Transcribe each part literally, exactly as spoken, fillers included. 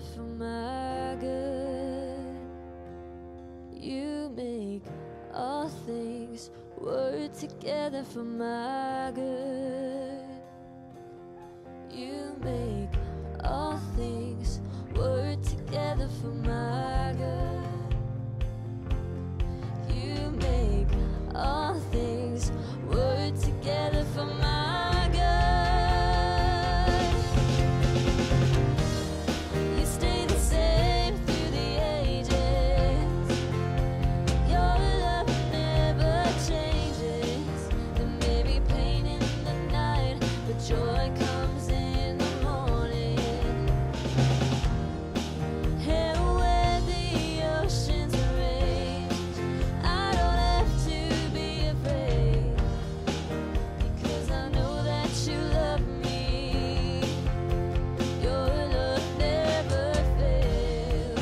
for my good. You make all things work together for my good. You make all things work together for my good. You make all things work together for my good. You stay the same through the ages. Your love never changes. There may be pain in the night, but joy comes in the morning. And where the oceans rage, I don't have to be afraid, because I know that you love me. Your love never fails.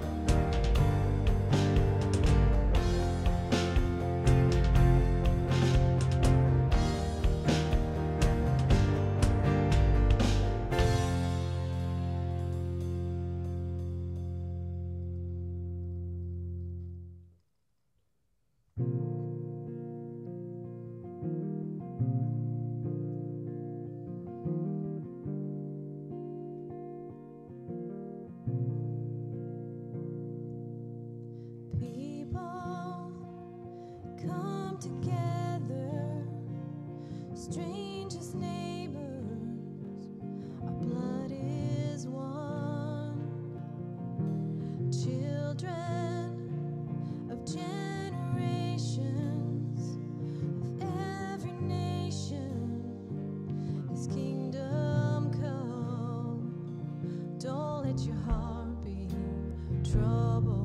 People come together, strangers, neighbors, our blood is one. Children of generations, of every nation, His kingdom come. Don't let your heart be troubled.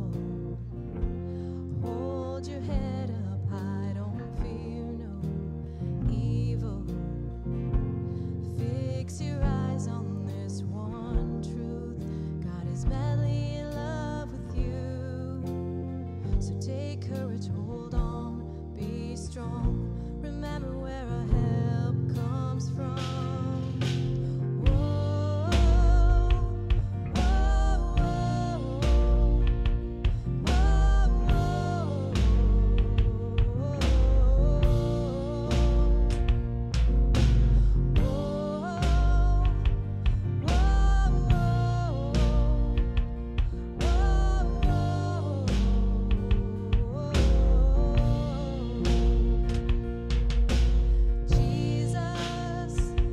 Hold your head up high, don't fear no evil. Fix your eyes on this one truth: God is madly in love with you. So take courage, hold on, be strong. Remember where our help comes from. Whoa, whoa, Jesus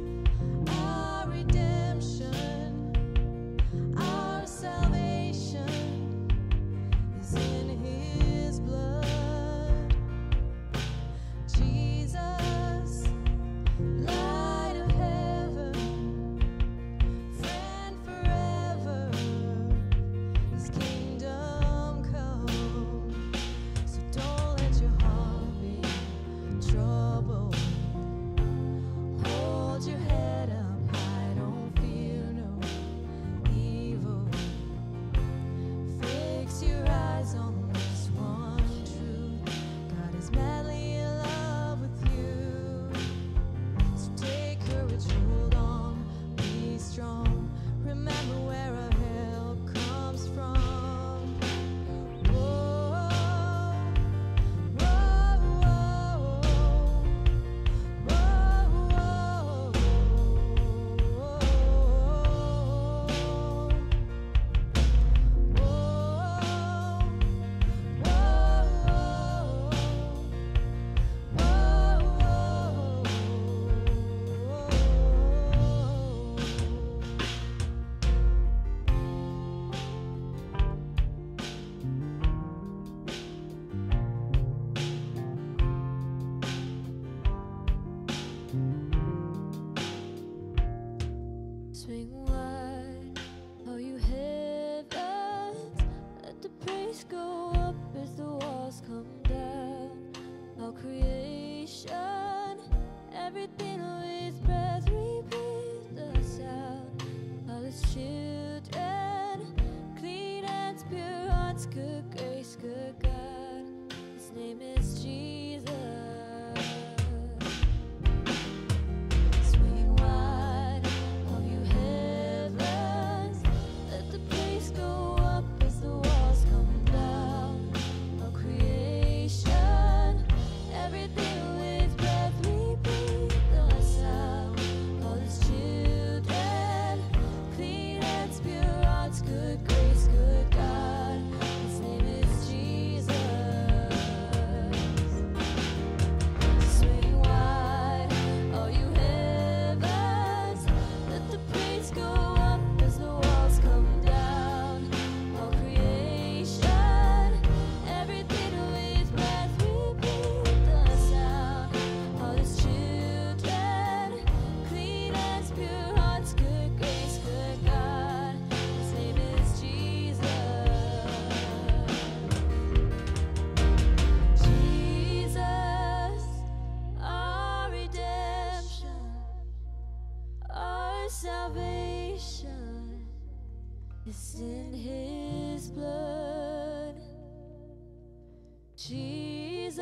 Jesus,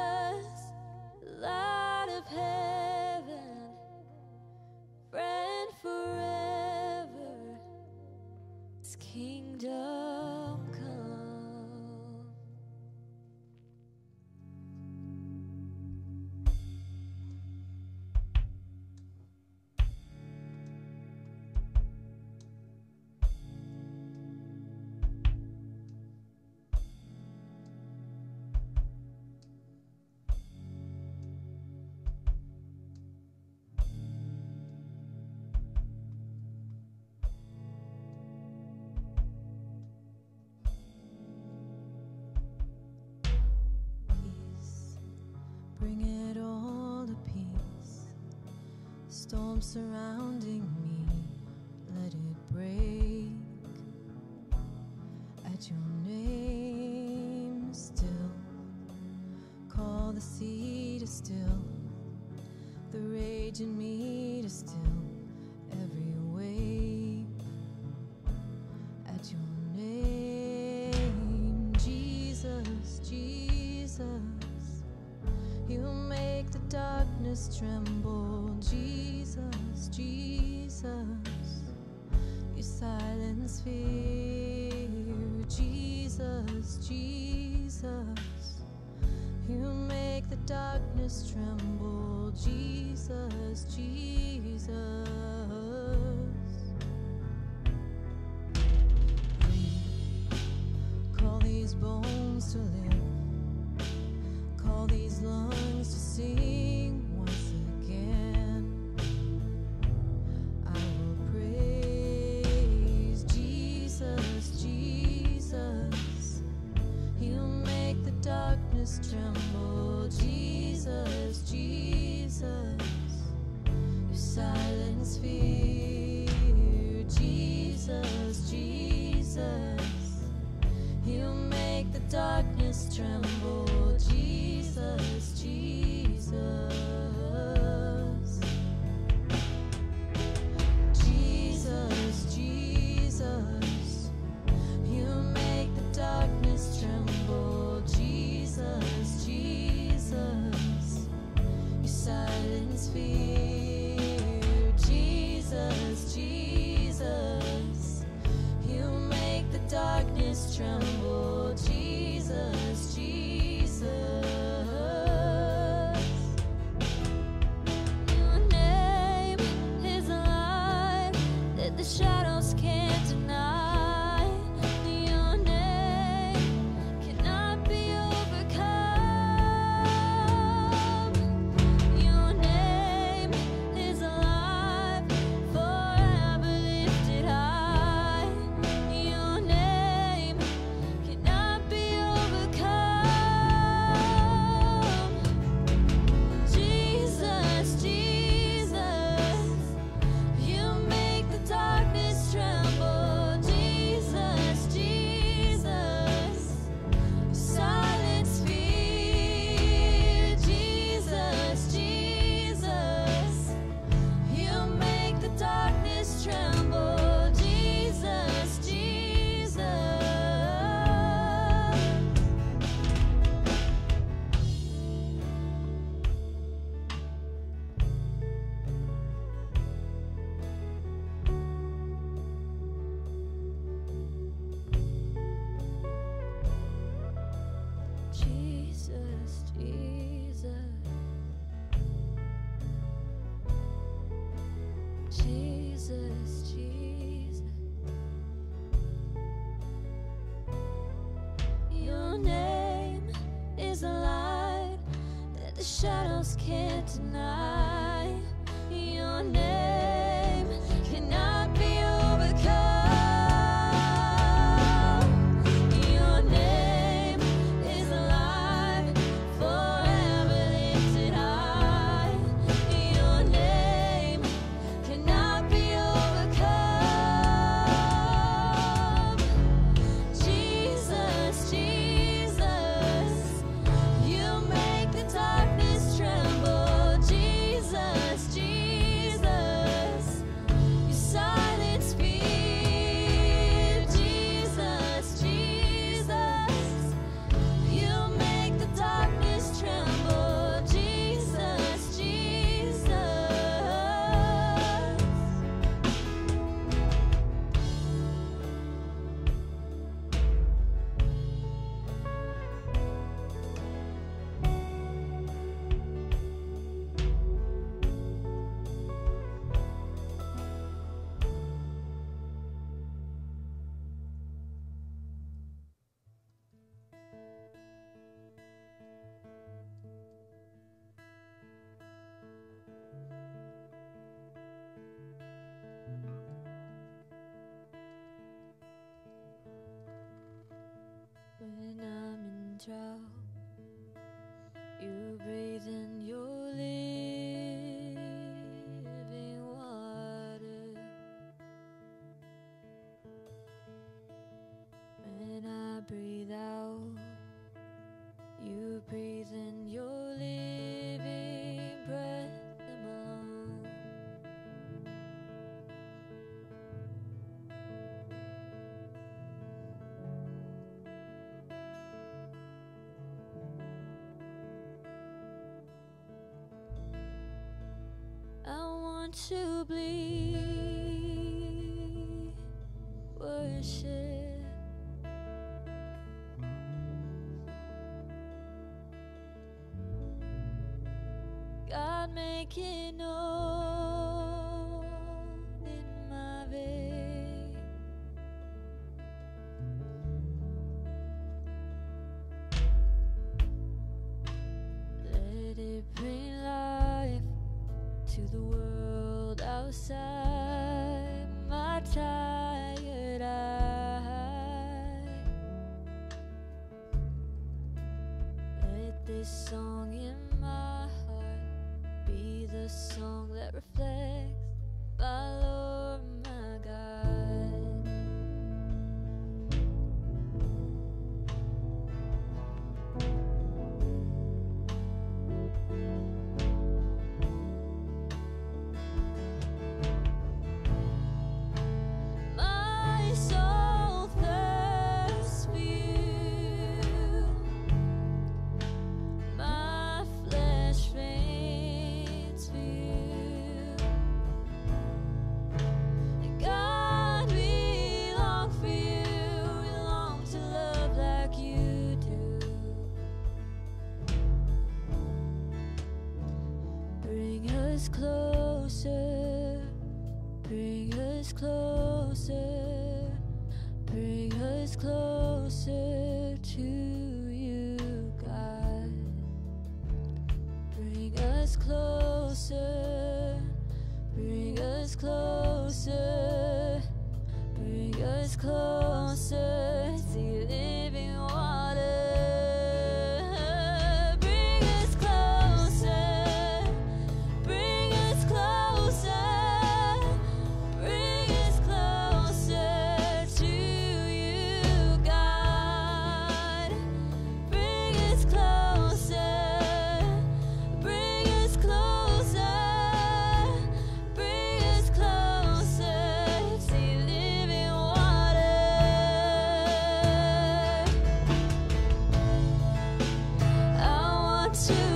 light of heaven, friend forever, His kingdom come. Bring it all to peace. Storm surrounding me, let it break. At your name still, call the sea to still, the rage in me to still every wave. At your name, Jesus, Jesus, you make the darkness tremble. Jesus, Jesus, you silence fear. Jesus, Jesus, you make the darkness tremble. Jesus, Jesus. Call these bones to live, call these lungs to sing once again. I will praise Jesus, Jesus, you make the darkness tremble. Jesus, Jesus, you silence fear. Jesus, Jesus, you make the darkness tremble. Jesus, Jesus, Jesus, Jesus, you make the darkness tremble. Jesus, Jesus, you silence fear. Jesus, Jesus, you make the darkness tremble. Jesus, Jesus. The shadows can't deny. Your name cannot be overcome. Your name is alive, forever lifted high. Your name cannot be overcome. Jesus, Jesus, you make the darkness tremble. Jesus, Jesus, silence fear. Jesus, Jesus, you make the darkness tremble. Jesus, Jesus. Jesus, Jesus, Jesus, Jesus, your name is a light that the shadows can't deny. Your name cannot be overcome. Your name is alive, forever lifted high. Your name cannot be overcome. Jesus, Jesus, you make the darkness tremble. Jesus, Jesus, drought. You breathe in your living water. When I breathe out, you breathe in your living breath in my lungs. I want to bleed worship. God, make it known in my veins. Let it bring life to the world outside my tired eye. Let this song in my heart be the song that reflects my Lord, my God. My soul thirsts for you. My flesh faints for you. God, we long for you. We long to love like you do. Bring us closer. Bring us closer. Bring us closer to you, God. Bring us closer. Bring us closer. Bring us closer to your living water. Bring us closer. Bring us closer. Bring us closer to you, God. Bring us closer. Bring us closer. Bring us closer to your living water. I want to